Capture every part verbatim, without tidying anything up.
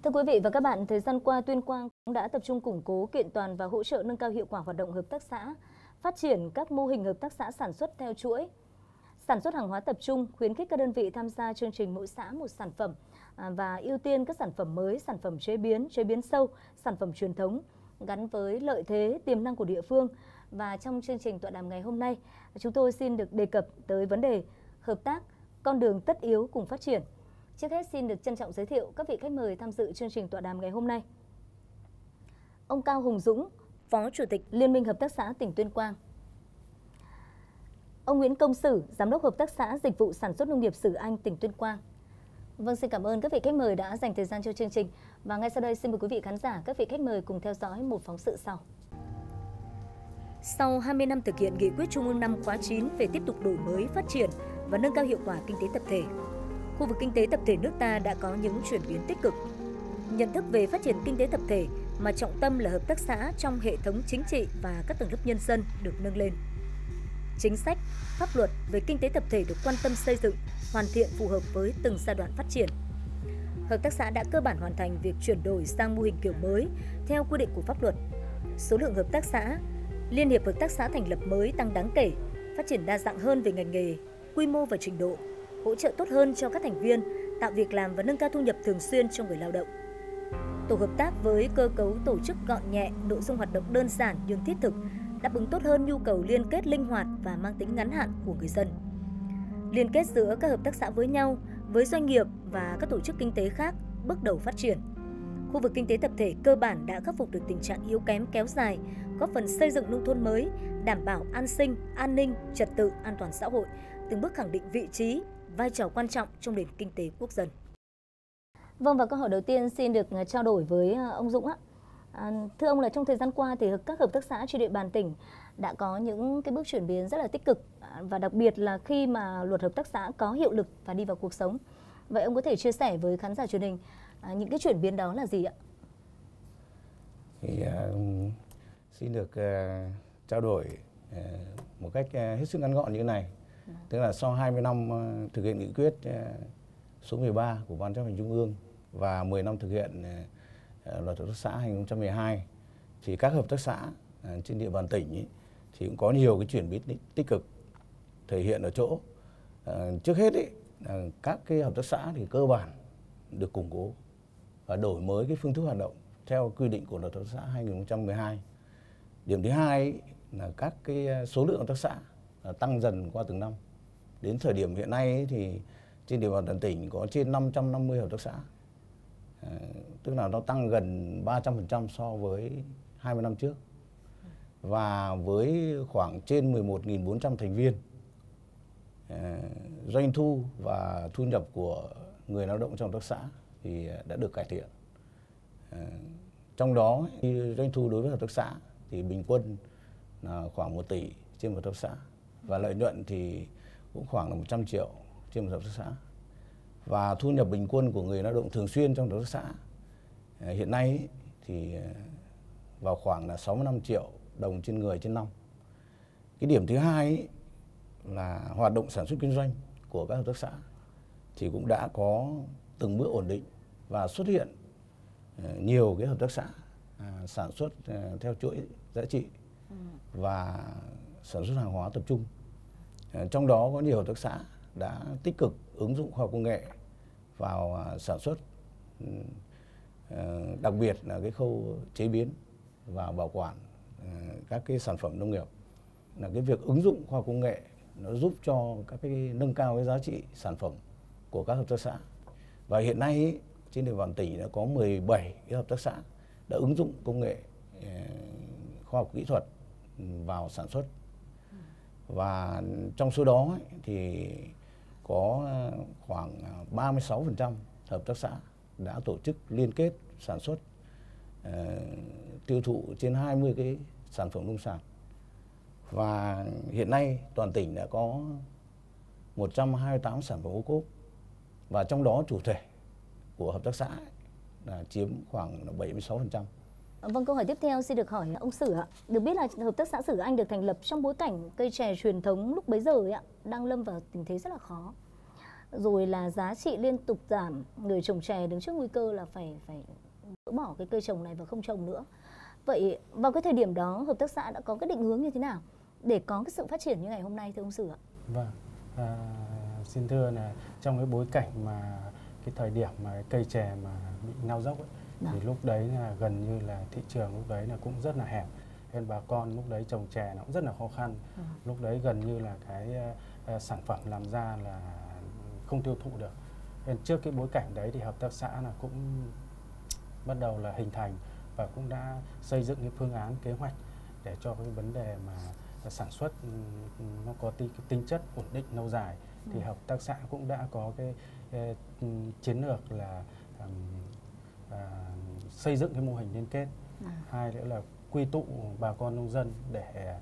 Thưa quý vị và các bạn, thời gian qua Tuyên Quang cũng đã tập trung củng cố, kiện toàn và hỗ trợ nâng cao hiệu quả hoạt động hợp tác xã, phát triển các mô hình hợp tác xã sản xuất theo chuỗi, sản xuất hàng hóa tập trung, khuyến khích các đơn vị tham gia chương trình mỗi xã một sản phẩm và ưu tiên các sản phẩm mới, sản phẩm chế biến, chế biến sâu, sản phẩm truyền thống gắn với lợi thế, tiềm năng của địa phương. Và trong chương trình tọa đàm ngày hôm nay, chúng tôi xin được đề cập tới vấn đề hợp tác, con đường tất yếu cùng phát triển. Trước hết xin được trân trọng giới thiệu các vị khách mời tham dự chương trình tọa đàm ngày hôm nay. Ông Cao Hùng Dũng, Phó Chủ tịch Liên minh Hợp tác xã tỉnh Tuyên Quang. Ông Nguyễn Công Sử, Giám đốc Hợp tác xã Dịch vụ Sản xuất Nông nghiệp Sử Anh, tỉnh Tuyên Quang. Vâng, xin cảm ơn các vị khách mời đã dành thời gian cho chương trình. Và ngay sau đây xin mời quý vị khán giả, các vị khách mời cùng theo dõi một phóng sự sau. Sau hai mươi năm thực hiện nghị quyết Trung ương năm khóa chín về tiếp tục đổi mới, phát triển và nâng cao hiệu quả kinh tế tập thể, khu vực kinh tế tập thể nước ta đã có những chuyển biến tích cực. Nhận thức về phát triển kinh tế tập thể mà trọng tâm là hợp tác xã trong hệ thống chính trị và các tầng lớp nhân dân được nâng lên. Chính sách, pháp luật về kinh tế tập thể được quan tâm xây dựng, hoàn thiện phù hợp với từng giai đoạn phát triển. Hợp tác xã đã cơ bản hoàn thành việc chuyển đổi sang mô hình kiểu mới theo quy định của pháp luật. Số lượng hợp tác xã, liên hiệp hợp tác xã thành lập mới tăng đáng kể, phát triển đa dạng hơn về ngành nghề, quy mô và trình độ, hỗ trợ tốt hơn cho các thành viên, tạo việc làm và nâng cao thu nhập thường xuyên cho người lao động. Tổ hợp tác với cơ cấu tổ chức gọn nhẹ, nội dung hoạt động đơn giản nhưng thiết thực, đáp ứng tốt hơn nhu cầu liên kết linh hoạt và mang tính ngắn hạn của người dân. Liên kết giữa các hợp tác xã với nhau, với doanh nghiệp và các tổ chức kinh tế khác bước đầu phát triển. Khu vực kinh tế tập thể cơ bản đã khắc phục được tình trạng yếu kém kéo dài, góp phần xây dựng nông thôn mới, đảm bảo an sinh, an ninh, trật tự, an toàn xã hội, từng bước khẳng định vị trí, vai trò quan trọng trong nền kinh tế quốc dân. Vâng, và câu hỏi đầu tiên xin được trao đổi với ông Dũng ạ. À, thưa ông, là trong thời gian qua thì các hợp tác xã trên địa bàn tỉnh đã có những cái bước chuyển biến rất là tích cực, và đặc biệt là khi mà luật hợp tác xã có hiệu lực và đi vào cuộc sống. Vậy ông có thể chia sẻ với khán giả truyền hình à, những cái chuyển biến đó là gì ạ? Thì uh, xin được uh, trao đổi uh, một cách uh, hết sức ngắn gọn như thế này. Ừ. Tức là sau hai mươi năm uh, thực hiện nghị quyết uh, số mười ba của Ban Chấp hành Trung ương và mười năm thực hiện uh, luật hợp tác xã hai nghìn không trăm mười hai, thì các hợp tác xã uh, trên địa bàn tỉnh ý, thì cũng có nhiều cái chuyển biến tích cực thể hiện ở chỗ uh, trước hết ý, uh, các cái hợp tác xã thì cơ bản được củng cố và đổi mới cái phương thức hoạt động theo quy định của luật hợp tác xã hai nghìn không trăm mười hai. Điểm thứ hai ý, là các cái số lượng hợp tác xã tăng dần qua từng năm. Đến thời điểm hiện nay ý, thì trên địa bàn toàn tỉnh có trên năm trăm năm mươi hợp tác xã, à, tức là nó tăng gần ba trăm phần trăm so với hai mươi năm trước. Và với khoảng trên mười một nghìn bốn trăm thành viên, à, doanh thu và thu nhập của người lao động trong hợp tác xã thì đã được cải thiện. À, trong đó doanh thu đối với hợp tác xã thì bình quân là khoảng một tỷ trên một hợp tác xã, và lợi nhuận thì cũng khoảng là một trăm triệu trên một hợp tác xã. Và thu nhập bình quân của người lao động thường xuyên trong hợp tác xã à, hiện nay thì vào khoảng là sáu mươi lăm triệu đồng trên người trên năm. Cái điểm thứ hai là hoạt động sản xuất kinh doanh của các hợp tác xã thì cũng đã có từng bước ổn định và xuất hiện uh, nhiều cái hợp tác xã uh, sản xuất uh, theo chuỗi giá trị ừ. và sản xuất hàng hóa tập trung. Uh, trong đó có nhiều hợp tác xã đã tích cực ứng dụng khoa học công nghệ vào uh, sản xuất, uh, uh, đặc biệt là cái khâu chế biến và bảo quản uh, các cái sản phẩm nông nghiệp. Là cái việc ứng dụng khoa học công nghệ nó giúp cho các cái nâng cao cái giá trị sản phẩm của các hợp tác xã. Và hiện nay ý, trên địa bàn tỉnh đã có mười bảy cái hợp tác xã đã ứng dụng công nghệ eh, khoa học kỹ thuật vào sản xuất. Và trong số đó ấy, thì có khoảng ba mươi sáu phần trăm hợp tác xã đã tổ chức liên kết sản xuất, eh, tiêu thụ trên hai mươi cái sản phẩm nông sản. Và hiện nay toàn tỉnh đã có một trăm hai mươi tám sản phẩm ô cốp, và trong đó chủ thể của hợp tác xã là chiếm khoảng bảy mươi sáu phần trăm. Vâng, câu hỏi tiếp theo xin được hỏi ông Sử ạ. Được biết là hợp tác xã Sử Anh được thành lập trong bối cảnh cây chè truyền thống lúc bấy giờ ấy ạ, đang lâm vào tình thế rất là khó. rồi là giá trị liên tục giảm, người trồng chè đứng trước nguy cơ là phải phải gỡ bỏ cái cây trồng này và không trồng nữa. Vậy vào cái thời điểm đó hợp tác xã đã có cái định hướng như thế nào để có cái sự phát triển như ngày hôm nay thưa ông Sử ạ? Vâng, à, xin thưa là trong cái bối cảnh mà cái thời điểm mà cây chè mà bị nao dốc ấy, thì lúc đấy là gần như là thị trường lúc đấy là cũng rất là hẹp, nên bà con lúc đấy trồng chè nó cũng rất là khó khăn. Ừ. Lúc đấy gần như là cái uh, sản phẩm làm ra là không tiêu thụ được. Nên trước cái bối cảnh đấy thì hợp tác xã là cũng bắt đầu là hình thành và cũng đã xây dựng cái phương án kế hoạch để cho cái vấn đề mà sản xuất nó có tính, tính chất ổn định lâu dài. Ừ. Thì hợp tác xã cũng đã có cái, cái chiến lược là um, uh, xây dựng cái mô hình liên kết. Ừ. Hai nữa là quy tụ bà con nông dân để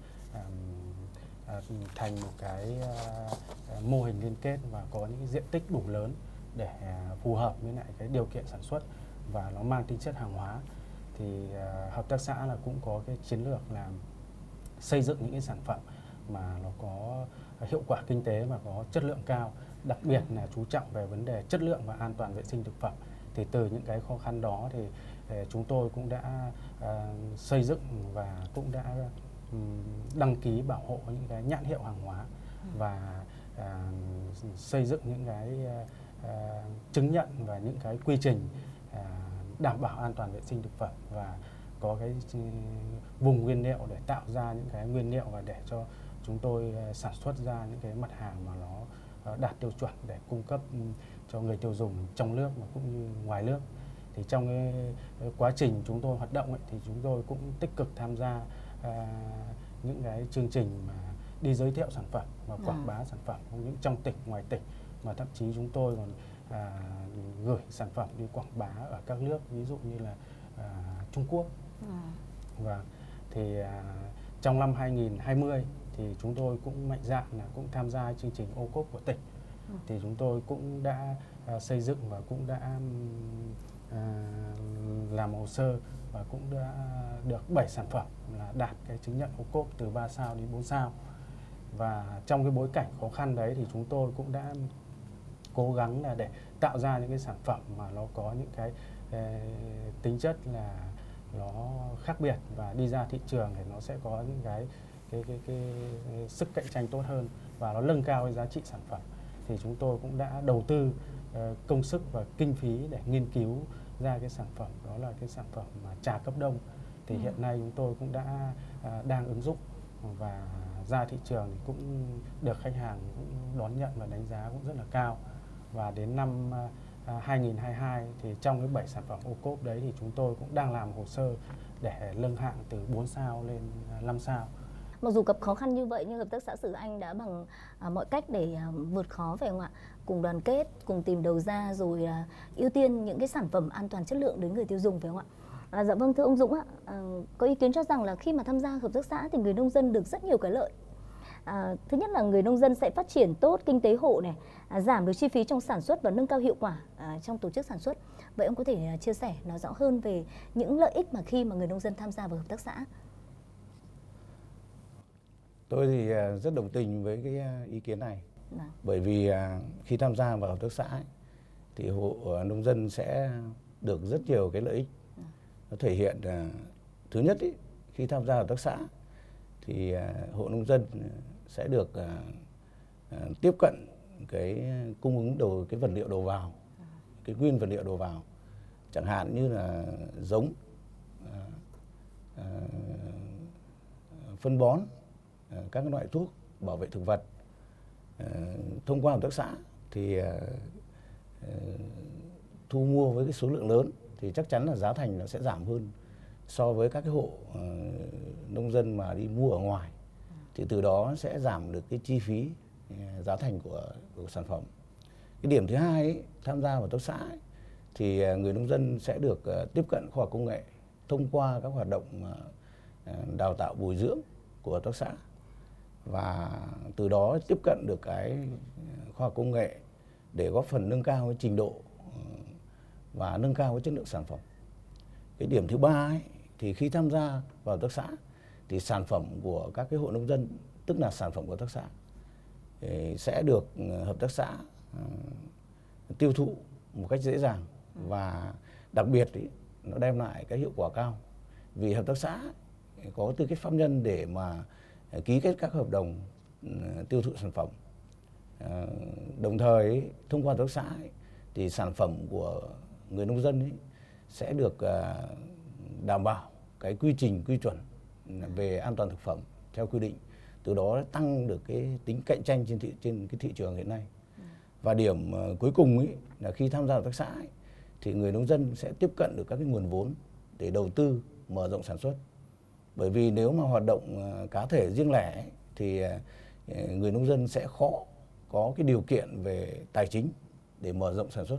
um, uh, thành một cái uh, mô hình liên kết và có những cái diện tích đủ lớn để uh, phù hợp với lại cái điều kiện sản xuất và nó mang tính chất hàng hóa. Thì uh, hợp tác xã là cũng có cái chiến lược làm xây dựng những cái sản phẩm mà nó có hiệu quả kinh tế và có chất lượng cao, đặc biệt là chú trọng về vấn đề chất lượng và an toàn vệ sinh thực phẩm. Thì từ những cái khó khăn đó thì chúng tôi cũng đã uh, xây dựng và cũng đã um, đăng ký bảo hộ những cái nhãn hiệu hàng hóa và uh, xây dựng những cái uh, chứng nhận và những cái quy trình uh, đảm bảo an toàn vệ sinh thực phẩm và có cái vùng nguyên liệu để tạo ra những cái nguyên liệu và để cho chúng tôi sản xuất ra những cái mặt hàng mà nó đạt tiêu chuẩn để cung cấp cho người tiêu dùng trong nước và cũng như ngoài nước. Thì trong cái quá trình chúng tôi hoạt động ấy, thì chúng tôi cũng tích cực tham gia à, những cái chương trình mà đi giới thiệu sản phẩm và quảng bá sản phẩm không những trong tỉnh ngoài tỉnh, mà thậm chí chúng tôi còn à, gửi sản phẩm đi quảng bá ở các nước ví dụ như là à, Trung Quốc. À. Và thì à, trong năm hai nghìn không trăm hai mươi thì chúng tôi cũng mạnh dạn là cũng tham gia chương trình ô cốp của tỉnh. Ừ. Thì chúng tôi cũng đã à, xây dựng và cũng đã à, làm hồ sơ và cũng đã được bảy sản phẩm là đạt cái chứng nhận ô cốp từ ba sao đến bốn sao. Và trong cái bối cảnh khó khăn đấy thì chúng tôi cũng đã cố gắng là để tạo ra những cái sản phẩm mà nó có những cái eh, tính chất là nó khác biệt và đi ra thị trường thì nó sẽ có những cái cái, cái, cái, cái sức cạnh tranh tốt hơn và nó nâng cao cái giá trị sản phẩm. Thì chúng tôi cũng đã đầu tư uh, công sức và kinh phí để nghiên cứu ra cái sản phẩm đó là cái sản phẩm mà trà cấp đông. Thì ừ. hiện nay chúng tôi cũng đã uh, đang ứng dụng và ra thị trường thì cũng được khách hàng cũng đón nhận và đánh giá cũng rất là cao. Và đến năm uh, hai nghìn không trăm hai mươi hai thì trong cái bảy sản phẩm ô cốp đấy thì chúng tôi cũng đang làm hồ sơ để nâng hạng từ bốn sao lên năm sao. Mặc dù gặp khó khăn như vậy nhưng hợp tác xã Sử Anh đã bằng à, mọi cách để à, vượt khó phải không ạ? Cùng đoàn kết, cùng tìm đầu ra rồi à, ưu tiên những cái sản phẩm an toàn chất lượng đến người tiêu dùng phải không ạ? À, dạ vâng thưa ông Dũng ạ, à, có ý kiến cho rằng là khi mà tham gia hợp tác xã thì người nông dân được rất nhiều cái lợi. À, thứ nhất là người nông dân sẽ phát triển tốt kinh tế hộ này, à, giảm được chi phí trong sản xuất và nâng cao hiệu quả à, trong tổ chức sản xuất. Vậy ông có thể à, chia sẻ nói rõ hơn về những lợi ích mà khi mà người nông dân tham gia vào hợp tác xã? Tôi thì rất đồng tình với cái ý kiến này. À. Bởi vì khi tham gia vào hợp tác xã ấy, thì hộ nông dân sẽ được rất nhiều cái lợi ích. À. Nó thể hiện thứ nhất ý, khi tham gia hợp tác xã thì hộ nông dân sẽ được tiếp cận cái cung ứng đầu cái vật liệu đầu vào, cái nguyên vật liệu đầu vào, chẳng hạn như là giống, phân bón, các loại thuốc bảo vệ thực vật. Thông qua hợp tác xã thì thu mua với cái số lượng lớn thì chắc chắn là giá thành nó sẽ giảm hơn so với các cái hộ nông dân mà đi mua ở ngoài. Thì từ đó sẽ giảm được cái chi phí giá thành của, của sản phẩm. Cái điểm thứ hai ấy, tham gia vào hợp tác xã ấy, thì người nông dân sẽ được tiếp cận khoa học công nghệ thông qua các hoạt động đào tạo bồi dưỡng của hợp tác xã, và từ đó tiếp cận được cái khoa học công nghệ để góp phần nâng cao cái trình độ và nâng cao cái chất lượng sản phẩm. Cái điểm thứ ba ấy, thì khi tham gia vào hợp tác xã thì sản phẩm của các cái hộ nông dân, tức là sản phẩm của hợp tác xã, sẽ được hợp tác xã uh, tiêu thụ một cách dễ dàng, và đặc biệt ý, nó đem lại cái hiệu quả cao, vì hợp tác xã có tư cách pháp nhân để mà ký kết các hợp đồng uh, tiêu thụ sản phẩm. Uh, đồng thời ý, thông qua hợp tác xã ý, thì sản phẩm của người nông dân ý, sẽ được uh, đảm bảo cái quy trình quy chuẩn về an toàn thực phẩm theo quy định, từ đó tăng được cái tính cạnh tranh trên thị trên cái thị trường hiện nay. Ừ. Và điểm uh, cuối cùng ấy là khi tham gia hợp tác xã ấy, thì người nông dân sẽ tiếp cận được các cái nguồn vốn để đầu tư mở rộng sản xuất. Bởi vì nếu mà hoạt động uh, cá thể riêng lẻ ấy, thì uh, người nông dân sẽ khó có cái điều kiện về tài chính để mở rộng sản xuất.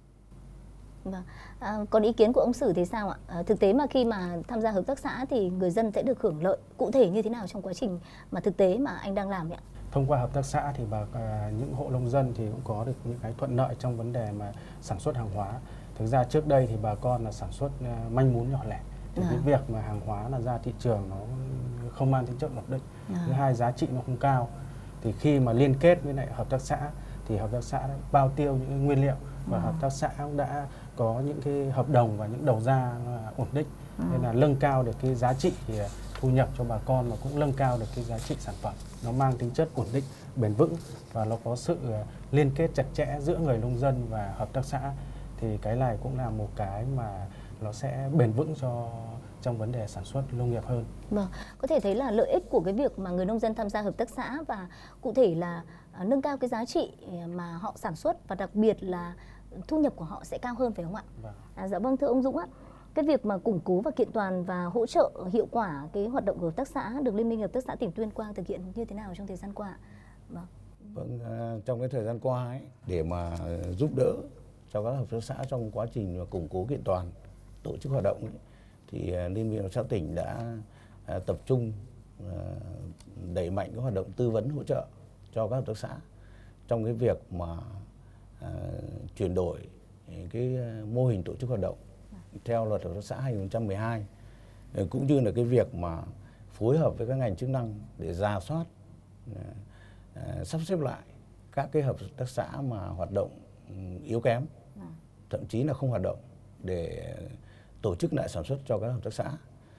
Vâng. À, còn ý kiến của ông Sử thì sao ạ? À, thực tế mà khi mà tham gia hợp tác xã thì người dân sẽ được hưởng lợi cụ thể như thế nào trong quá trình mà thực tế mà anh đang làm ạ? Thông qua hợp tác xã thì bà à, những hộ nông dân thì cũng có được những cái thuận lợi trong vấn đề mà sản xuất hàng hóa. Thực ra trước đây thì bà con là sản xuất à, manh mún nhỏ lẻ. Thì à. cái việc mà hàng hóa là ra thị trường nó không mang tính chất ổn định. À. Thứ hai, giá trị nó không cao. Thì khi mà liên kết với lại hợp tác xã thì hợp tác xã đã bao tiêu những cái nguyên liệu, và à. hợp tác xã cũng đã có những cái hợp đồng và những đầu ra ổn định, à. nên là nâng cao được cái giá trị thì thu nhập cho bà con, mà cũng nâng cao được cái giá trị sản phẩm. Nó mang tính chất ổn định, bền vững, và nó có sự liên kết chặt chẽ giữa người nông dân và hợp tác xã. Thì cái này cũng là một cái mà nó sẽ bền vững cho trong vấn đề sản xuất nông nghiệp hơn. Vâng, có thể thấy là lợi ích của cái việc mà người nông dân tham gia hợp tác xã, và cụ thể là uh, nâng cao cái giá trị mà họ sản xuất, và đặc biệt là thu nhập của họ sẽ cao hơn, phải không ạ? Vâng. À, dạ vâng, thưa ông Dũng ạ, cái việc mà củng cố và kiện toàn và hỗ trợ hiệu quả cái hoạt động của hợp tác xã được Liên minh Hợp tác xã tỉnh Tuyên Quang thực hiện như thế nào trong thời gian qua? Vâng. Vâng, uh, trong cái thời gian qua ấy, để mà giúp đỡ cho các hợp tác xã trong quá trình mà củng cố kiện toàn tổ chức hoạt động ấy, thì uh, Liên minh Hợp tác xã tỉnh đã uh, tập trung uh, đẩy mạnh các hoạt động tư vấn hỗ trợ cho các hợp tác xã trong cái việc mà uh, chuyển đổi cái mô hình tổ chức hoạt động theo luật hợp tác xã hai nghìn không trăm mười hai, cũng như là cái việc mà phối hợp với các ngành chức năng để rà soát, uh, uh, sắp xếp lại các cái hợp tác xã mà hoạt động yếu kém, thậm chí là không hoạt động, để tổ chức lại sản xuất cho các hợp tác xã.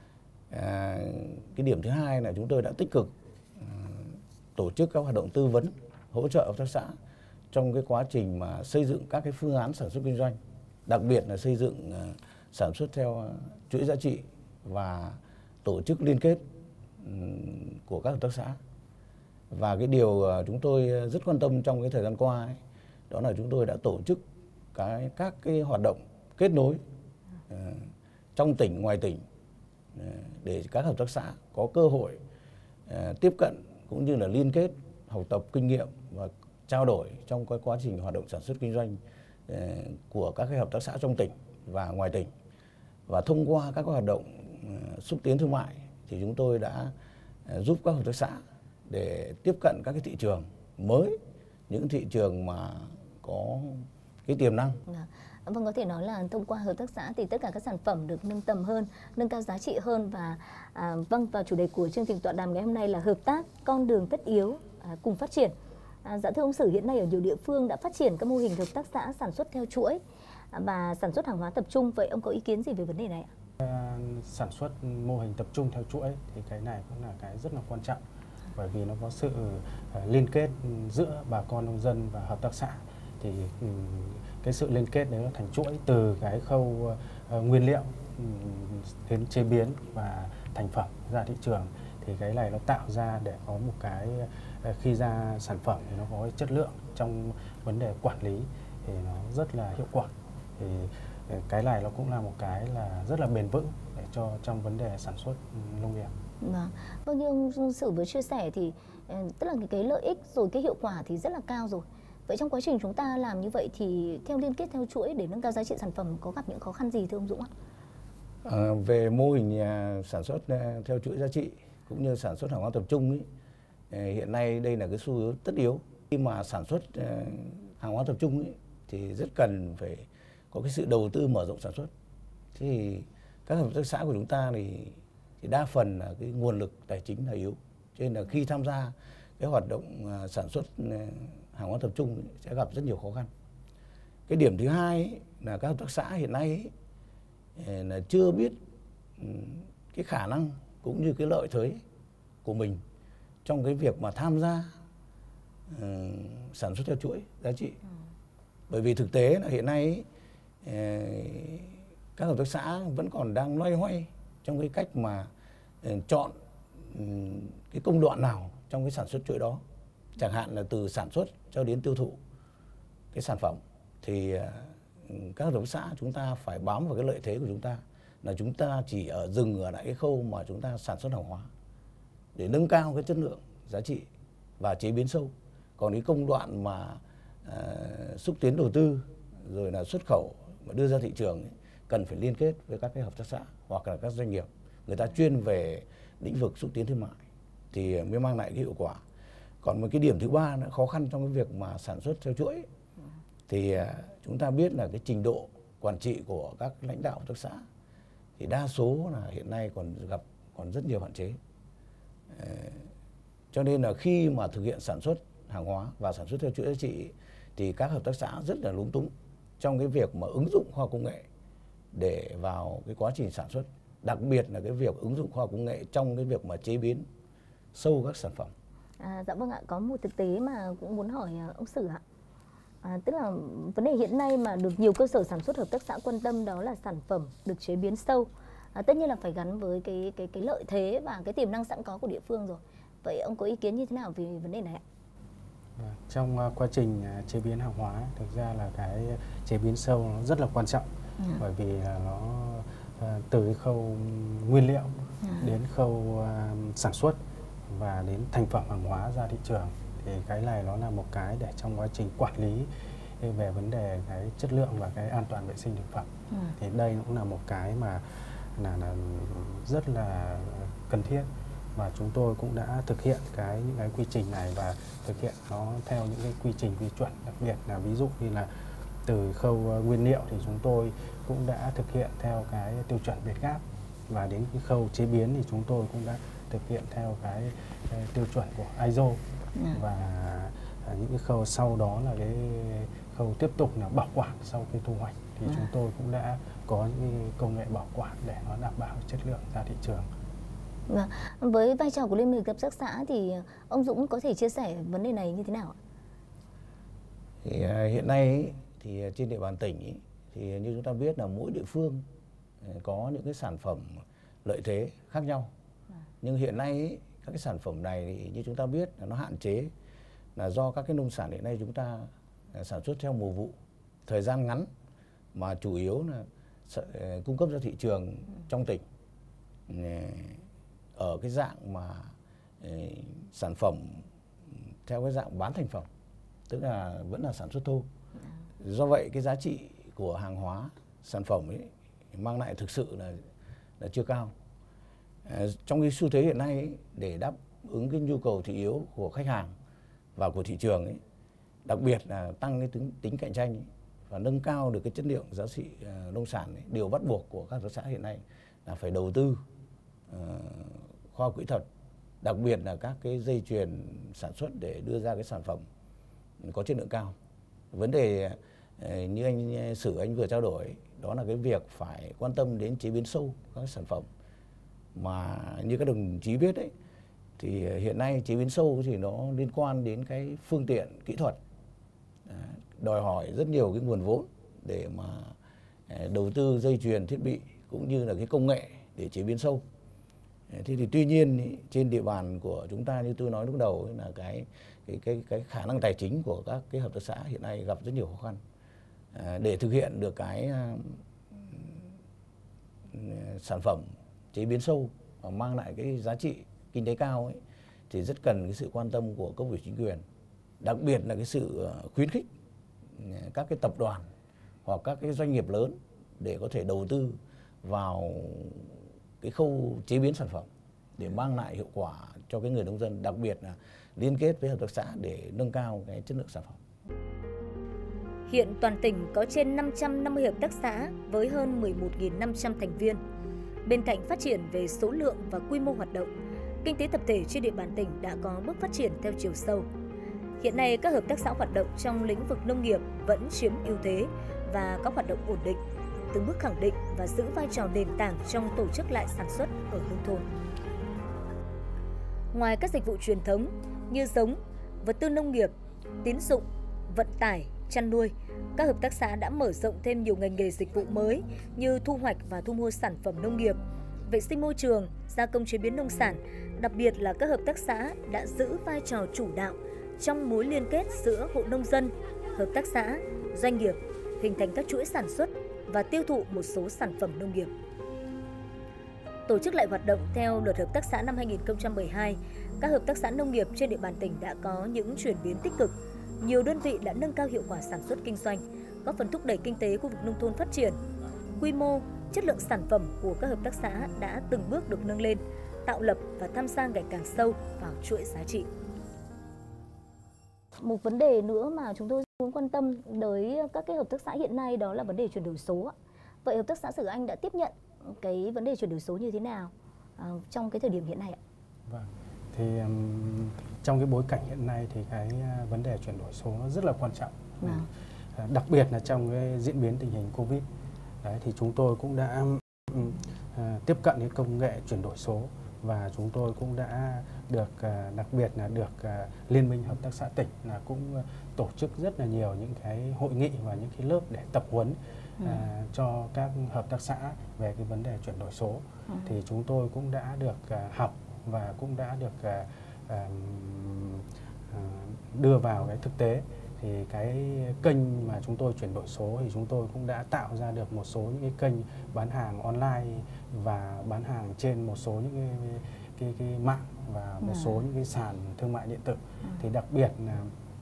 À, cái điểm thứ hai là chúng tôi đã tích cực uh, tổ chức các hoạt động tư vấn hỗ trợ hợp tác xã trong cái quá trình mà xây dựng các cái phương án sản xuất kinh doanh, đặc biệt là xây dựng uh, sản xuất theo uh, chuỗi giá trị và tổ chức liên kết um, của các hợp tác xã. Và cái điều uh, chúng tôi rất quan tâm trong cái thời gian qua ấy, đó là chúng tôi đã tổ chức cái các cái hoạt động kết nối uh, trong tỉnh, ngoài tỉnh, uh, để các hợp tác xã có cơ hội uh, tiếp cận cũng như là liên kết, học tập kinh nghiệm và trao đổi trong cái quá trình hoạt động sản xuất kinh doanh uh, của các cái hợp tác xã trong tỉnh và ngoài tỉnh. Và thông qua các hoạt động uh, xúc tiến thương mại thì chúng tôi đã uh, giúp các hợp tác xã để tiếp cận các cái thị trường mới, những thị trường mà có cái tiềm năng. Vâng, có thể nói là thông qua hợp tác xã thì tất cả các sản phẩm được nâng tầm hơn, nâng cao giá trị hơn. Và à, vâng, và chủ đề của chương trình tọa đàm ngày hôm nay là hợp tác, con đường tất yếu, à, cùng phát triển. À, dạ thưa ông Sử, hiện nay ở nhiều địa phương đã phát triển các mô hình hợp tác xã sản xuất theo chuỗi à, và sản xuất hàng hóa tập trung. Vậy ông có ý kiến gì về vấn đề này ạ? À, sản xuất mô hình tập trung theo chuỗi thì cái này cũng là cái rất là quan trọng, bởi vì nó có sự uh, liên kết giữa bà con nông dân và hợp tác xã. Thì um, cái sự liên kết đấy nó thành chuỗi từ cái khâu uh, nguyên liệu um, đến chế biến và thành phẩm ra thị trường. Thì cái này nó tạo ra để có một cái uh, khi ra sản phẩm thì nó có cái chất lượng trong vấn đề quản lý thì nó rất là hiệu quả. Thì uh, cái này nó cũng là một cái là rất là bền vững để cho trong vấn đề sản xuất um, nông nghiệp. Vâng, vâng, như ông Sử vừa chia sẻ thì tức là cái lợi ích rồi cái hiệu quả thì rất là cao rồi. Vậy trong quá trình chúng ta làm như vậy thì theo liên kết theo chuỗi để nâng cao giá trị sản phẩm có gặp những khó khăn gì thưa ông Dũng ạ? À, về mô hình uh, sản xuất uh, theo chuỗi giá trị cũng như sản xuất hàng hóa tập trung ý, uh, hiện nay đây là cái xu hướng tất yếu. Khi mà sản xuất uh, hàng hóa tập trung ý, thì rất cần phải có cái sự đầu tư mở rộng sản xuất. Thì các hợp tác xã của chúng ta thì, thì đa phần là cái nguồn lực tài chính là yếu, cho nên là khi tham gia cái hoạt động uh, sản xuất uh, hàng hóa tập trung sẽ gặp rất nhiều khó khăn. Cái điểm thứ hai ấy, là các hợp tác xã hiện nay ấy, là chưa biết cái khả năng cũng như cái lợi thế của mình trong cái việc mà tham gia uh, sản xuất theo chuỗi giá trị. Ừ. Bởi vì thực tế là hiện nay ấy, uh, các hợp tác xã vẫn còn đang loay hoay trong cái cách mà uh, chọn uh, cái công đoạn nào trong cái sản xuất chuỗi đó. Chẳng hạn là từ sản xuất cho đến tiêu thụ cái sản phẩm thì uh, các hợp tác xã chúng ta phải bám vào cái lợi thế của chúng ta là chúng ta chỉ ở dừng ở lại cái khâu mà chúng ta sản xuất hàng hóa để nâng cao cái chất lượng, giá trị và chế biến sâu. Còn cái công đoạn mà uh, xúc tiến đầu tư rồi là xuất khẩu mà đưa ra thị trường ấy, cần phải liên kết với các cái hợp tác xã hoặc là các doanh nghiệp người ta chuyên về lĩnh vực xúc tiến thương mại thì mới mang lại cái hiệu quả. Còn một cái điểm thứ ba nữa khó khăn trong cái việc mà sản xuất theo chuỗi ấy, thì uh, chúng ta biết là cái trình độ quản trị của các lãnh đạo hợp tác xã thì đa số là hiện nay còn gặp còn rất nhiều hạn chế. Uh, cho nên là khi mà thực hiện sản xuất hàng hóa và sản xuất theo chuỗi giá trị thì các hợp tác xã rất là lúng túng trong cái việc mà ứng dụng khoa học công nghệ để vào cái quá trình sản xuất, đặc biệt là cái việc ứng dụng khoa học công nghệ trong cái việc mà chế biến sâu các sản phẩm. À, dạ vâng ạ, có một thực tế mà cũng muốn hỏi ông Sử ạ. À, tức là vấn đề hiện nay mà được nhiều cơ sở sản xuất hợp tác xã quan tâm đó là sản phẩm được chế biến sâu. À, tất nhiên là phải gắn với cái cái cái lợi thế và cái tiềm năng sẵn có của địa phương rồi. Vậy ông có ý kiến như thế nào về vấn đề này ạ? Trong uh, quá trình uh, chế biến hàng hóa, thực ra là cái chế biến sâu nó rất là quan trọng. Ừ. Bởi vì là nó uh, từ cái khâu nguyên liệu ừ. đến khâu uh, sản xuất và đến thành phẩm hàng hóa ra thị trường, thì cái này nó là một cái để trong quá trình quản lý về vấn đề cái chất lượng và cái an toàn vệ sinh thực phẩm. Ừ. Thì đây cũng là một cái mà là, là rất là cần thiết, và chúng tôi cũng đã thực hiện cái những cái quy trình này và thực hiện nó theo những cái quy trình quy chuẩn, đặc biệt là ví dụ như là từ khâu nguyên liệu thì chúng tôi cũng đã thực hiện theo cái tiêu chuẩn Việt Gáp, và đến cái khâu chế biến thì chúng tôi cũng đã thực hiện theo cái, cái tiêu chuẩn của i ét ô. Ừ. Và những cái khâu sau đó là cái khâu tiếp tục là bảo quản sau khi thu hoạch thì ừ. chúng tôi cũng đã có những công nghệ bảo quản để nó đảm bảo chất lượng ra thị trường. Vâng. Với vai trò của Liên minh hợp tác xã thì ông Dũng có thể chia sẻ vấn đề này như thế nào ạ? Thì, uh, hiện nay ấy, thì trên địa bàn tỉnh ấy, thì như chúng ta biết là mỗi địa phương có những cái sản phẩm lợi thế khác nhau. À. Nhưng hiện nay ấy, các cái sản phẩm này thì như chúng ta biết là nó hạn chế là do các cái nông sản hiện nay chúng ta sản xuất theo mùa vụ, thời gian ngắn mà chủ yếu là cung cấp ra thị trường ừ. trong tỉnh ở cái dạng mà sản phẩm theo cái dạng bán thành phẩm, tức là vẫn là sản xuất thô. Do vậy cái giá trị của hàng hóa sản phẩm ấy mang lại thực sự là là chưa cao. À, trong cái xu thế hiện nay ấy, để đáp ứng cái nhu cầu thị yếu của khách hàng và của thị trường ấy, đặc biệt là tăng cái tính, tính cạnh tranh ấy, và nâng cao được cái chất lượng giá trị uh, nông sản ấy, điều bắt buộc của các hợp tác xã hiện nay là phải đầu tư uh, khoa học kỹ thuật, đặc biệt là các cái dây chuyền sản xuất để đưa ra cái sản phẩm có chất lượng cao. Vấn đề uh, như anh Sử anh vừa trao đổi đó là cái việc phải quan tâm đến chế biến sâu các sản phẩm, mà như các đồng chí biết đấy thì hiện nay chế biến sâu thì nó liên quan đến cái phương tiện kỹ thuật, đòi hỏi rất nhiều cái nguồn vốn để mà đầu tư dây chuyền thiết bị cũng như là cái công nghệ để chế biến sâu. Thế thì tuy nhiên trên địa bàn của chúng ta như tôi nói lúc đầu là cái cái cái cái khả năng tài chính của các cái hợp tác xã hiện nay gặp rất nhiều khó khăn. À, để thực hiện được cái uh, sản phẩm chế biến sâu và mang lại cái giá trị kinh tế cao ấy, thì rất cần cái sự quan tâm của cấp ủy chính quyền, đặc biệt là cái sự khuyến khích các cái tập đoàn hoặc các cái doanh nghiệp lớn để có thể đầu tư vào cái khâu chế biến sản phẩm để mang lại hiệu quả cho cái người nông dân, đặc biệt là liên kết với hợp tác xã để nâng cao cái chất lượng sản phẩm. Hiện toàn tỉnh có trên năm trăm năm mươi hợp tác xã với hơn mười một nghìn năm trăm thành viên. Bên cạnh phát triển về số lượng và quy mô hoạt động, kinh tế tập thể trên địa bàn tỉnh đã có bước phát triển theo chiều sâu. Hiện nay các hợp tác xã hoạt động trong lĩnh vực nông nghiệp vẫn chiếm ưu thế và các hoạt động ổn định, từng bước khẳng định và giữ vai trò nền tảng trong tổ chức lại sản xuất ở nông thôn. Ngoài các dịch vụ truyền thống như giống, vật tư nông nghiệp, tín dụng, vận tải, chăn nuôi, các hợp tác xã đã mở rộng thêm nhiều ngành nghề dịch vụ mới như thu hoạch và thu mua sản phẩm nông nghiệp, vệ sinh môi trường, gia công chế biến nông sản. Đặc biệt là các hợp tác xã đã giữ vai trò chủ đạo trong mối liên kết giữa hộ nông dân, hợp tác xã, doanh nghiệp, hình thành các chuỗi sản xuất và tiêu thụ một số sản phẩm nông nghiệp. Tổ chức lại hoạt động theo Luật Hợp tác xã năm hai nghìn không trăm mười hai, các hợp tác xã nông nghiệp trên địa bàn tỉnh đã có những chuyển biến tích cực. Nhiều đơn vị đã nâng cao hiệu quả sản xuất kinh doanh, góp phần thúc đẩy kinh tế khu vực nông thôn phát triển. Quy mô, chất lượng sản phẩm của các hợp tác xã đã từng bước được nâng lên, tạo lập và tham gia ngày càng sâu vào chuỗi giá trị. Một vấn đề nữa mà chúng tôi muốn quan tâm tới các cái hợp tác xã hiện nay đó là vấn đề chuyển đổi số. Vậy hợp tác xã Sử Anh đã tiếp nhận cái vấn đề chuyển đổi số như thế nào uh, trong cái thời điểm hiện nay ạ? Vâng, thì um, trong cái bối cảnh hiện nay thì cái uh, vấn đề chuyển đổi số nó rất là quan trọng. Vâng. Uh, đặc biệt là trong cái diễn biến tình hình Covid. Đấy, thì chúng tôi cũng đã um, uh, tiếp cận cái công nghệ chuyển đổi số và chúng tôi cũng đã được uh, đặc biệt là được uh, Liên minh Hợp tác xã tỉnh là cũng uh, tổ chức rất là nhiều những cái hội nghị và những cái lớp để tập huấn ừ. uh, cho các hợp tác xã về cái vấn đề chuyển đổi số. Ừ. Thì chúng tôi cũng đã được uh, học và cũng đã được uh, uh, uh, đưa vào cái thực tế. Thì cái kênh mà chúng tôi chuyển đổi số thì chúng tôi cũng đã tạo ra được một số những cái kênh bán hàng online và bán hàng trên một số những cái, cái, cái mạng và một số những cái sàn thương mại điện tử. Thì đặc biệt là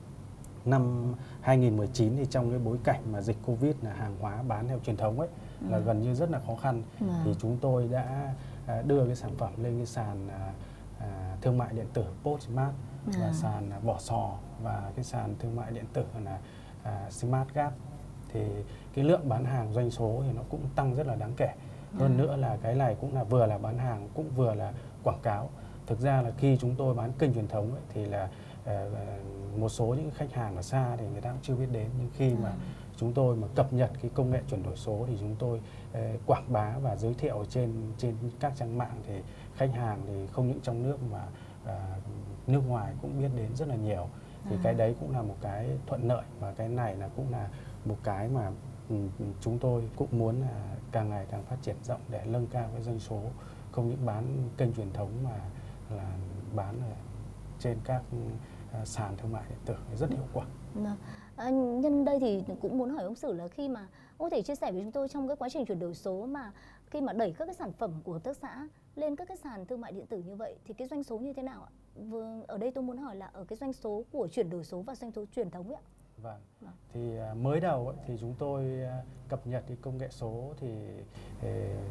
năm hai nghìn không trăm mười chín thì trong cái bối cảnh mà dịch Covid là hàng hóa bán theo truyền thống ấy là gần như rất là khó khăn, thì chúng tôi đã đưa cái sản phẩm lên cái sàn thương mại điện tử Postmart và à. sàn Vỏ Sò và cái sàn thương mại điện tử là uh, SmartGas. Thì cái lượng bán hàng doanh số thì nó cũng tăng rất là đáng kể. Hơn à. nữa là cái này cũng là vừa là bán hàng cũng vừa là quảng cáo. Thực ra là khi chúng tôi bán kênh truyền thống ấy, thì là uh, một số những khách hàng ở xa thì người ta cũng chưa biết đến, nhưng khi mà à. chúng tôi mà cập nhật cái công nghệ chuyển đổi số thì chúng tôi uh, quảng bá và giới thiệu trên trên các trang mạng, thì khách hàng thì không những trong nước mà uh, nước ngoài cũng biết đến rất là nhiều. Thì à. cái đấy cũng là một cái thuận lợi, và cái này là cũng là một cái mà um, chúng tôi cũng muốn là càng ngày càng phát triển rộng để nâng cao cái doanh số, không những bán kênh truyền thống mà là bán ở trên các uh, sàn thương mại điện tử rất hiệu quả. À, nhân đây thì cũng muốn hỏi ông Sử là khi mà ông có thể chia sẻ với chúng tôi trong cái quá trình chuyển đổi số mà khi mà đẩy các cái sản phẩm của hợp tác xã lên các cái sàn thương mại điện tử như vậy thì cái doanh số như thế nào ạ? Vừa, ở đây tôi muốn hỏi là ở cái doanh số của chuyển đổi số và doanh số truyền thống ấy ạ. Vâng. Vâng. Thì uh, mới đầu ấy, thì chúng tôi uh, cập nhật cái công nghệ số thì uh,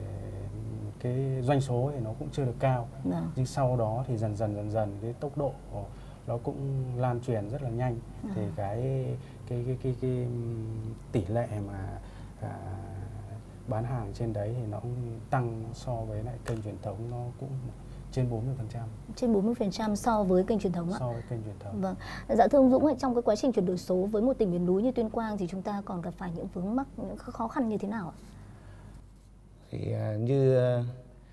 cái doanh số thì nó cũng chưa được cao. Vâng. Nhưng sau đó thì dần dần dần dần cái tốc độ nó cũng lan truyền rất là nhanh. À. Thì cái cái cái cái, cái, cái tỷ lệ mà uh, bán hàng trên đấy thì nó cũng tăng so với lại kênh truyền thống, nó cũng trên bốn mươi phần trăm. Trên bốn mươi phần trăm so với kênh truyền thống ạ? So với kênh truyền thống. Vâng. Dạ thưa ông Dũng, trong cái quá trình chuyển đổi số với một tỉnh miền núi như Tuyên Quang thì chúng ta còn gặp phải những vướng mắc, những khó khăn như thế nào ạ? Thì uh, như uh,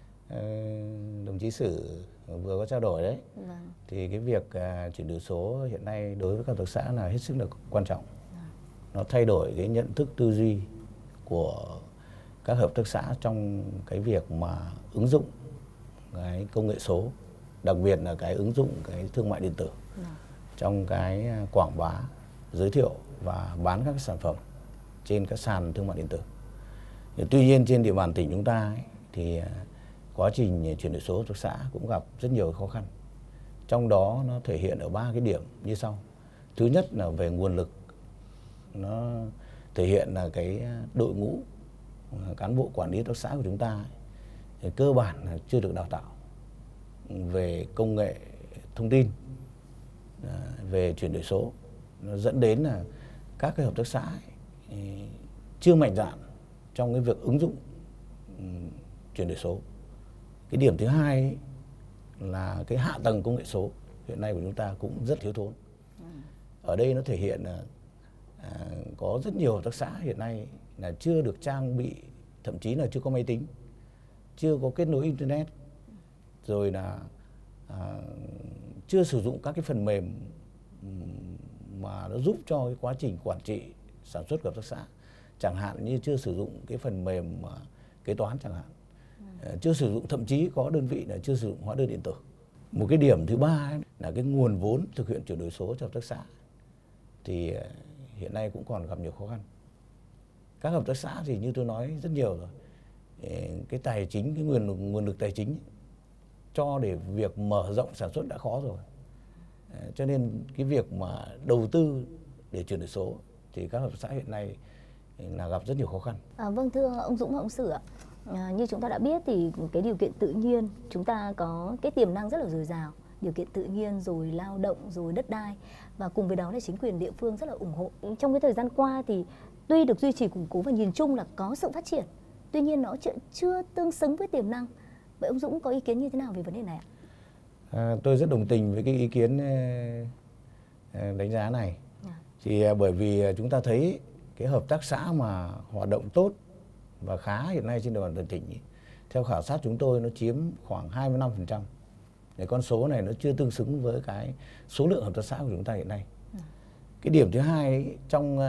đồng chí Sử vừa có trao đổi đấy, vâng. thì cái việc uh, chuyển đổi số hiện nay đối với các hợp tác xã là hết sức là quan trọng. Vâng. Nó thay đổi cái nhận thức tư duy của các hợp tác xã trong cái việc mà ứng dụng cái công nghệ số, đặc biệt là cái ứng dụng cái thương mại điện tử ừ. trong cái quảng bá, giới thiệu và bán các cái sản phẩm trên các sàn thương mại điện tử. thì tuy nhiên trên địa bàn tỉnh chúng ta ấy, thì quá trình chuyển đổi số hợp tác xã cũng gặp rất nhiều khó khăn. Trong đó nó thể hiện ở ba cái điểm như sau. Thứ nhất là về nguồn lực, nó thể hiện là cái đội ngũ cán bộ quản lý hợp tác xã của chúng ta ấy, thì cơ bản là chưa được đào tạo về công nghệ thông tin, về chuyển đổi số. Nó dẫn đến là các cái hợp tác xã ấy, chưa mạnh dạn trong cái việc ứng dụng um, chuyển đổi số. Cái điểm thứ hai ấy, là cái hạ tầng công nghệ số hiện nay của chúng ta cũng rất thiếu thốn. ở đây nó thể hiện là à, có rất nhiều hợp tác xã hiện nay là chưa được trang bị, thậm chí là chưa có máy tính, chưa có kết nối internet, rồi là à, chưa sử dụng các cái phần mềm mà nó giúp cho cái quá trình quản trị sản xuất của hợp tác xã, chẳng hạn như chưa sử dụng cái phần mềm mà kế toán chẳng hạn, ừ. chưa sử dụng, thậm chí có đơn vị là chưa sử dụng hóa đơn điện tử. Một cái điểm thứ ba ấy, là cái nguồn vốn thực hiện chuyển đổi số cho hợp tác xã thì hiện nay cũng còn gặp nhiều khó khăn. Các hợp tác xã thì như tôi nói rất nhiều rồi, cái tài chính, cái nguồn nguồn lực tài chính ấy, cho để việc mở rộng sản xuất đã khó rồi. Cho nên cái việc mà đầu tư để chuyển đổi số thì các hợp tác xã hiện nay là gặp rất nhiều khó khăn. À, vâng, thưa ông Dũng và ông Sử ạ, à, như chúng ta đã biết thì cái điều kiện tự nhiên chúng ta có cái tiềm năng rất là dồi dào, điều kiện tự nhiên rồi lao động rồi đất đai, và cùng với đó là chính quyền địa phương rất là ủng hộ. Trong cái thời gian qua thì tuy được duy trì củng cố và nhìn chung là có sự phát triển, tuy nhiên nó chưa, chưa tương xứng với tiềm năng. Vậy ông Dũng có ý kiến như thế nào về vấn đề này ạ? À, tôi rất đồng tình với cái ý kiến đánh giá này. À. Thì bởi vì chúng ta thấy cái hợp tác xã mà hoạt động tốt và khá hiện nay trên địa bàn toàn tỉnh, theo khảo sát chúng tôi nó chiếm khoảng hai mươi lăm phần trăm. Cái con số này nó chưa tương xứng với cái số lượng hợp tác xã của chúng ta hiện nay. À. Cái điểm thứ hai ấy, trong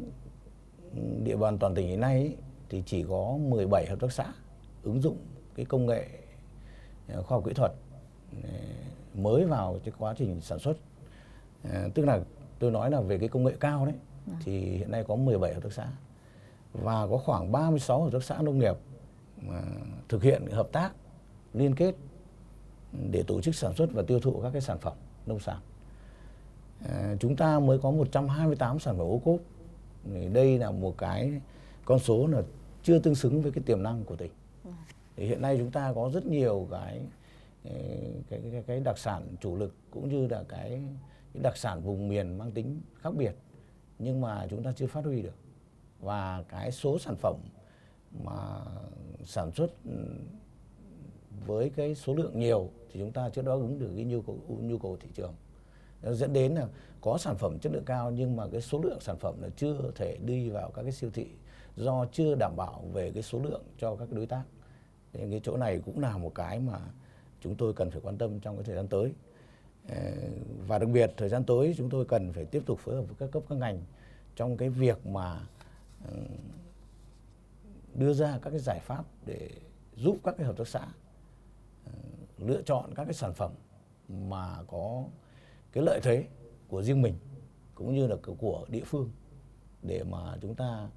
địa bàn toàn tỉnh hiện nay ấy, thì chỉ có mười bảy hợp tác xã ứng dụng cái công nghệ khoa học kỹ thuật mới vào cái quá trình sản xuất. À, tức là tôi nói là về cái công nghệ cao đấy, à. thì hiện nay có mười bảy hợp tác xã và có khoảng ba mươi sáu hợp tác xã nông nghiệp mà thực hiện hợp tác liên kết để tổ chức sản xuất và tiêu thụ các cái sản phẩm nông sản. À, chúng ta mới có một trăm hai mươi tám sản phẩm ô cốp. Đây là một cái con số là chưa tương xứng với cái tiềm năng của tỉnh. À. Thì hiện nay chúng ta có rất nhiều cái cái, cái, cái đặc sản chủ lực cũng như là cái, cái đặc sản vùng miền mang tính khác biệt, nhưng mà chúng ta chưa phát huy được. Và cái số sản phẩm mà sản xuất với cái số lượng nhiều thì chúng ta chưa đáp ứng được cái nhu cầu, nhu cầu thị trường. Nó dẫn đến là có sản phẩm chất lượng cao nhưng mà cái số lượng sản phẩm là chưa thể đi vào các cái siêu thị do chưa đảm bảo về cái số lượng cho các đối tác. Thì cái chỗ này cũng là một cái mà chúng tôi cần phải quan tâm trong cái thời gian tới. Và đặc biệt thời gian tới chúng tôi cần phải tiếp tục phối hợp với các cấp các ngành trong cái việc mà đưa ra các cái giải pháp để giúp các cái hợp tác xã lựa chọn các cái sản phẩm mà có cái lợi thế của riêng mình cũng như là của địa phương để mà chúng ta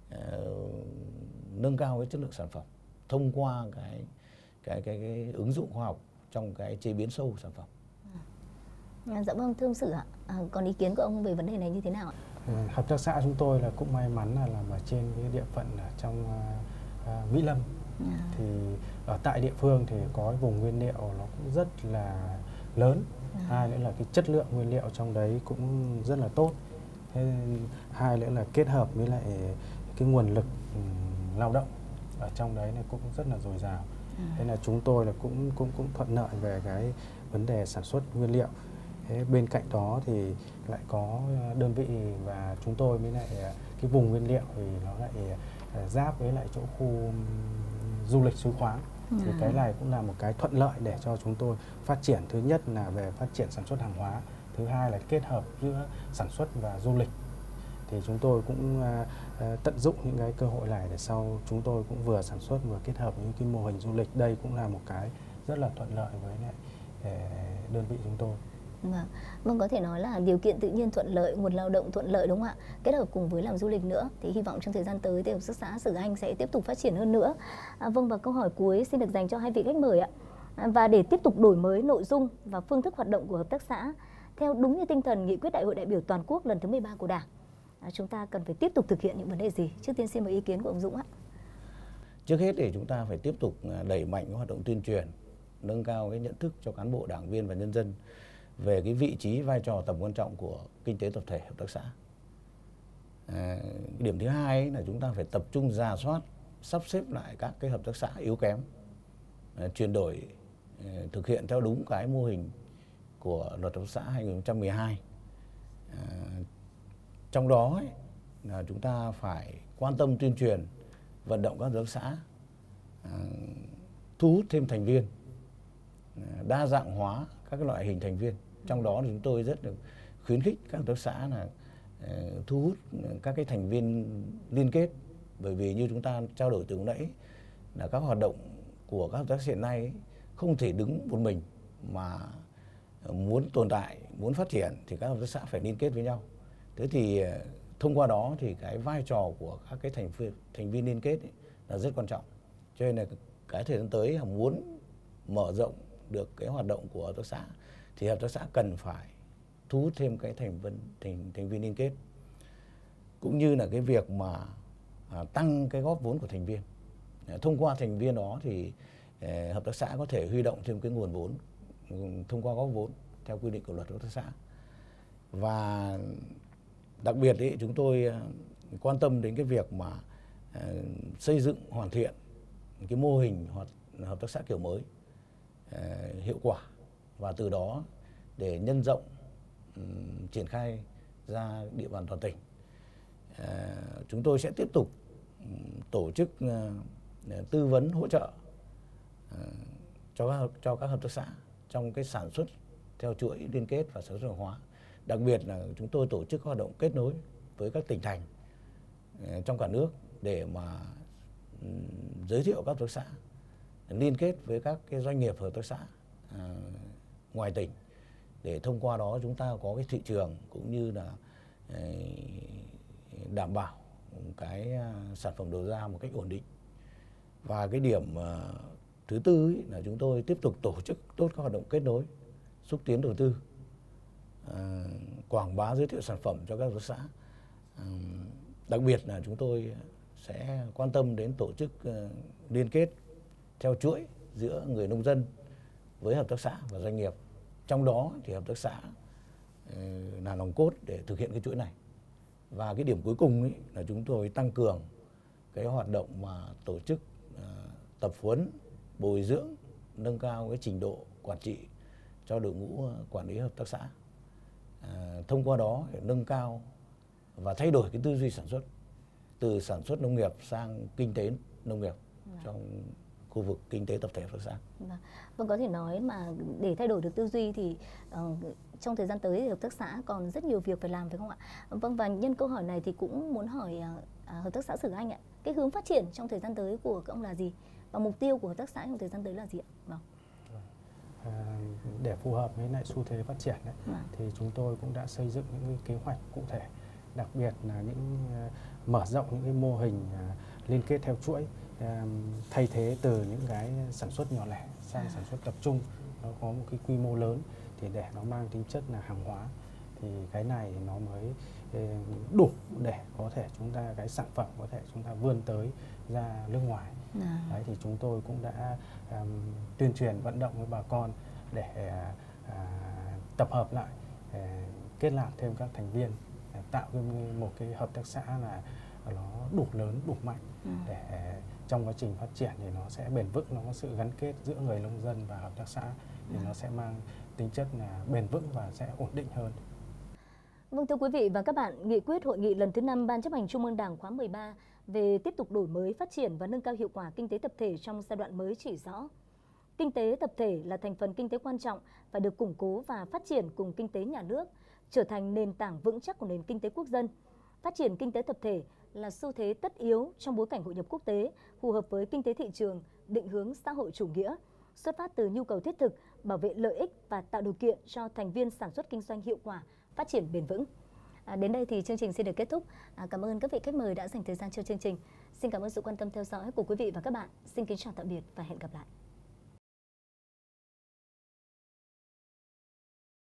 nâng cao cái chất lượng sản phẩm thông qua cái cái cái, cái ứng dụng khoa học trong cái chế biến sâu sản phẩm. À, dạ vâng, thưa ông Sử ạ, à, còn ý kiến của ông về vấn đề này như thế nào ạ? Hợp tác xã chúng tôi là cũng may mắn là làm ở trên cái địa phận ở trong uh, uh, Mỹ Lâm. À. Thì ở tại địa phương thì có vùng nguyên liệu nó cũng rất là lớn. À. Hai nữa là cái chất lượng nguyên liệu trong đấy cũng rất là tốt. Thế hai nữa là kết hợp với lại cái nguồn lực um, lao động ở trong đấy này cũng rất là dồi dào. À. Thế là chúng tôi là cũng cũng cũng thuận lợi về cái vấn đề sản xuất nguyên liệu. Thế bên cạnh đó thì lại có đơn vị và chúng tôi với lại cái vùng nguyên liệu thì nó lại giáp với lại chỗ khu du lịch suối khoáng. À. Thì cái này cũng là một cái thuận lợi để cho chúng tôi phát triển. Thứ nhất là về phát triển sản xuất hàng hóa, thứ hai là kết hợp giữa sản xuất và du lịch. Thì chúng tôi cũng uh, tận dụng những cái cơ hội này để sau chúng tôi cũng vừa sản xuất vừa kết hợp những cái mô hình du lịch. Đây cũng là một cái rất là thuận lợi với lại uh, đơn vị chúng tôi. Vâng. Vâng, có thể nói là điều kiện tự nhiên thuận lợi, nguồn lao động thuận lợi đúng không ạ? Kết hợp cùng với làm du lịch nữa thì hy vọng trong thời gian tới thì hợp tác xã Sử Anh sẽ tiếp tục phát triển hơn nữa. À, vâng, và câu hỏi cuối xin được dành cho hai vị khách mời ạ. À, và để tiếp tục đổi mới nội dung và phương thức hoạt động của hợp tác xã theo đúng như tinh thần nghị quyết Đại hội đại biểu toàn quốc lần thứ mười ba của Đảng, à, chúng ta cần phải tiếp tục thực hiện những vấn đề gì? Trước tiên xin mời ý kiến của ông Dũng ạ. Trước hết thì chúng ta phải tiếp tục đẩy mạnh hoạt động tuyên truyền, nâng cao cái nhận thức cho cán bộ, đảng viên và nhân dân về cái vị trí, vai trò, tầm quan trọng của kinh tế tập thể, hợp tác xã. À, điểm thứ hai là chúng ta phải tập trung rà soát, sắp xếp lại các cái hợp tác xã yếu kém, à, chuyển đổi, à, thực hiện theo đúng cái mô hình của luật hợp tác xã hai nghìn không trăm mười hai. À, trong đó ấy, là chúng ta phải quan tâm tuyên truyền, vận động các hợp tác xã à, thu hút thêm thành viên, à, đa dạng hóa các loại hình thành viên. Trong đó thì chúng tôi rất là khuyến khích các hợp tác xã là uh, thu hút các cái thành viên liên kết, bởi vì như chúng ta trao đổi từ lúc nãy là các hoạt động của các hợp tác xã hiện nay ấy, không thể đứng một mình, mà muốn tồn tại, muốn phát triển thì các hợp tác xã phải liên kết với nhau. Thế thì thông qua đó thì cái vai trò của các cái thành viên thành viên liên kết ấy là rất quan trọng. Cho nên là cái thời gian tới là muốn mở rộng được cái hoạt động của hợp tác xã thì hợp tác xã cần phải thu hút thêm cái thành viên thành thành viên liên kết, cũng như là cái việc mà à, tăng cái góp vốn của thành viên. À, thông qua thành viên đó thì eh, hợp tác xã có thể huy động thêm cái nguồn vốn thông qua góp vốn theo quy định của luật hợp tác xã. Và đặc biệt ý, chúng tôi uh, quan tâm đến cái việc mà uh, xây dựng hoàn thiện cái mô hình hoạt, hợp tác xã kiểu mới uh, hiệu quả, và từ đó để nhân rộng um, triển khai ra địa bàn toàn tỉnh. Uh, chúng tôi sẽ tiếp tục um, tổ chức uh, tư vấn hỗ trợ uh, cho các, cho các hợp tác xã trong cái sản xuất theo chuỗi liên kết và sản xuất hàng hóa. Đặc biệt là chúng tôi tổ chức hoạt động kết nối với các tỉnh thành trong cả nước để mà giới thiệu các hợp tác xã liên kết với các cái doanh nghiệp hợp tác xã à, ngoài tỉnh, để thông qua đó chúng ta có cái thị trường cũng như là đảm bảo cái sản phẩm đầu ra một cách ổn định. Và cái điểm thứ tư ấy là chúng tôi tiếp tục tổ chức tốt các hoạt động kết nối, xúc tiến đầu tư, à, quảng bá giới thiệu sản phẩm cho các hợp tác xã. À, đặc biệt là chúng tôi sẽ quan tâm đến tổ chức uh, liên kết theo chuỗi giữa người nông dân với hợp tác xã và doanh nghiệp. Trong đó thì hợp tác xã uh, là nòng cốt để thực hiện cái chuỗi này. Và cái điểm cuối cùng ấy là chúng tôi tăng cường cái hoạt động mà tổ chức uh, tập huấn, bồi dưỡng, nâng cao cái trình độ quản trị cho đội ngũ quản lý hợp tác xã. À, thông qua đó để nâng cao và thay đổi cái tư duy sản xuất từ sản xuất nông nghiệp sang kinh tế nông nghiệp trong khu vực kinh tế tập thể hợp tác xã. Vâng, có thể nói mà để thay đổi được tư duy thì uh, trong thời gian tới thì hợp tác xã còn rất nhiều việc phải làm, phải không ạ? Vâng, và nhân câu hỏi này thì cũng muốn hỏi uh, uh, hợp tác xã Sử Anh ạ, cái hướng phát triển trong thời gian tới của các ông là gì và mục tiêu của hợp tác xã trong thời gian tới là gì ạ? Vâng. À, để phù hợp với lại xu thế phát triển đấy, à. thì chúng tôi cũng đã xây dựng những cái kế hoạch cụ thể, đặc biệt là những uh, mở rộng những cái mô hình uh, liên kết theo chuỗi, uh, thay thế từ những cái sản xuất nhỏ lẻ sang à. sản xuất tập trung, nó có một cái quy mô lớn thì để nó mang tính chất là hàng hóa, thì cái này nó mới uh, đủ để có thể chúng ta cái sản phẩm có thể chúng ta vươn tới ra nước ngoài. À. Đấy, thì chúng tôi cũng đã um, tuyên truyền vận động với bà con để uh, tập hợp lại, uh, kết nạp thêm các thành viên, để tạo một cái hợp tác xã là nó đủ lớn, đủ mạnh, à. để uh, trong quá trình phát triển thì nó sẽ bền vững, nó có sự gắn kết giữa người nông dân và hợp tác xã, thì à. nó sẽ mang tính chất là bền vững và sẽ ổn định hơn. Vâng, thưa quý vị và các bạn, nghị quyết hội nghị lần thứ năm Ban chấp hành Trung ương Đảng khóa mười ba về tiếp tục đổi mới, phát triển và nâng cao hiệu quả kinh tế tập thể trong giai đoạn mới chỉ rõ, kinh tế tập thể là thành phần kinh tế quan trọng phải được củng cố và phát triển cùng kinh tế nhà nước, trở thành nền tảng vững chắc của nền kinh tế quốc dân. Phát triển kinh tế tập thể là xu thế tất yếu trong bối cảnh hội nhập quốc tế, phù hợp với kinh tế thị trường, định hướng xã hội chủ nghĩa, xuất phát từ nhu cầu thiết thực, bảo vệ lợi ích và tạo điều kiện cho thành viên sản xuất kinh doanh hiệu quả, phát triển bền vững. À, đến đây thì chương trình xin được kết thúc. À, cảm ơn các vị khách mời đã dành thời gian cho chương trình. Xin cảm ơn sự quan tâm theo dõi của quý vị và các bạn. Xin kính chào tạm biệt và hẹn gặp lại.